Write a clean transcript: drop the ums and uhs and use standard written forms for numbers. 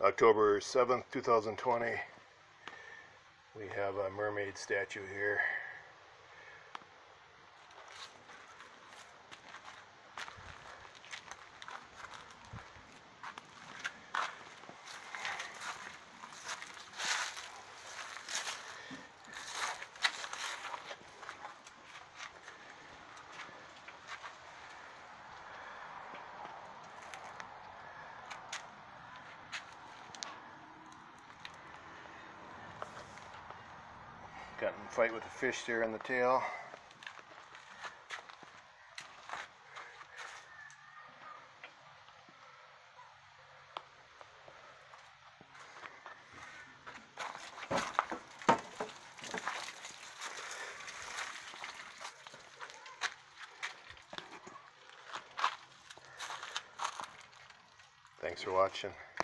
October 7th, 2020. We have a mermaid statue here. Got in a fight with a fish there in the tail. Thanks for watching.